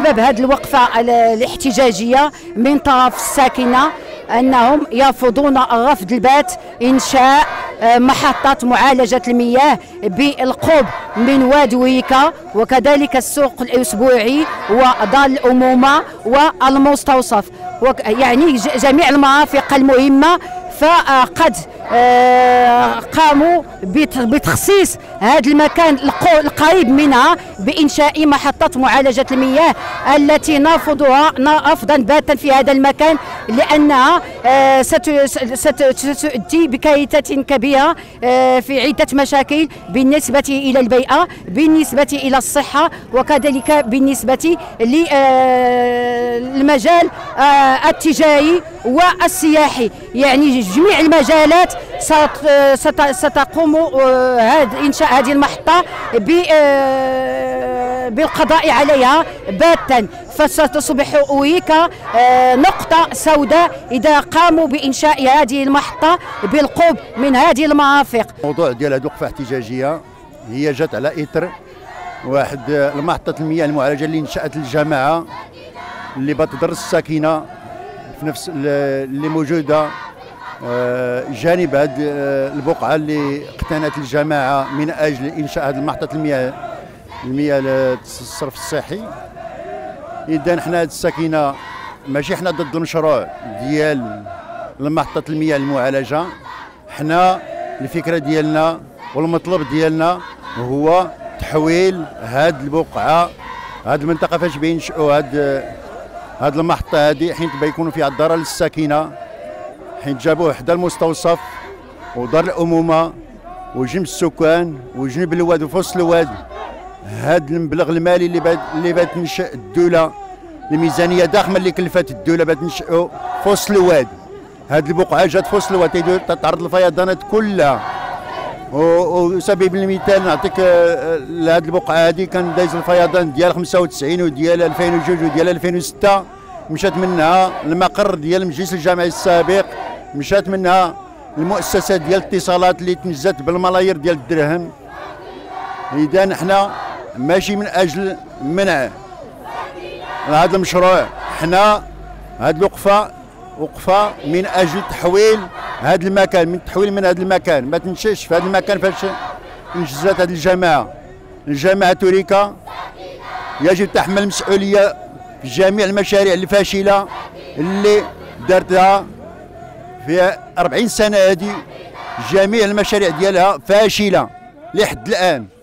سبب هذه الوقفة الاحتجاجية من طرف الساكنة أنهم يرفضون الرفض البات إنشاء محطة معالجة المياه بالقرب من وادي ويكا، وكذلك السوق الأسبوعي ودار الأمومة والمستوصف، يعني جميع المرافق المهمة. فقد قاموا بتخصيص هذا المكان القريب منها بإنشاء محطة معالجة المياه التي نرفضها رفضا باتا في هذا المكان، لأنها ستؤدي بكارثة كبيرة في عدة مشاكل بالنسبة إلى البيئة، بالنسبة إلى الصحة، وكذلك بالنسبة للمجال التجاري والسياحي. يعني جميع المجالات ستقوم إنشاء هذه المحطة بالقضاء عليها باتا، فستصبح ويكا نقطة سوداء إذا قاموا بإنشاء هذه المحطة بالقرب من هذه المرافق. الموضوع ديال هذه الوقفة احتجاجية هي جات على إثر واحد محطة المياه المعالجة اللي نشأت الجماعة اللي بتضر الساكنة في نفس اللي موجودة جانب هذه البقعة اللي اقتنت الجماعة من أجل إنشاء هذه محطة المياه للصرف الصحي. إذا حنا هذه الساكنة ماشي حنا ضد المشروع ديال محطة المياه المعالجة، حنا الفكرة ديالنا والمطلب ديالنا هو تحويل هذه البقعة، هذه المنطقة فاش بينشئوا هذه المحطة هذه حين بيكونوا فيها الضرر للساكنة، حين جابوه حدا المستوصف ودار الأمومة وجنب السكان وجنب الواد وفي وسط الواد. هذا المبلغ المالي اللي بات تنشئ الدولة، الميزانية ضخمة اللي كلفت الدولة بات تنشئوا في وسط الواد. هذه البقعة جات في وسط الواد تتعرض للفيضانات كلها، وسبيل المثال نعطيك هذه البقعة هذه كان دايز الفيضان ديال 95 وديال 2002 وديال 2006، مشات منها المقر ديال المجلس الجامعي السابق، مشات منها المؤسسات ديال الاتصالات اللي تنزلت بالملايير ديال الدرهم. إذا حنا ماشي من أجل منع هذا المشروع، حنا هذه الوقفة وقفة من أجل تحويل هذا المكان، من تحويل من هذا المكان ما تنشئش في هذا المكان. فاش انجزت هذه الجماعة توريكا يجب تحمل مسؤولية في جميع المشاريع الفاشلة اللي دارتها في 40 سنة هذه. جميع المشاريع ديالها فاشلة لحد الآن.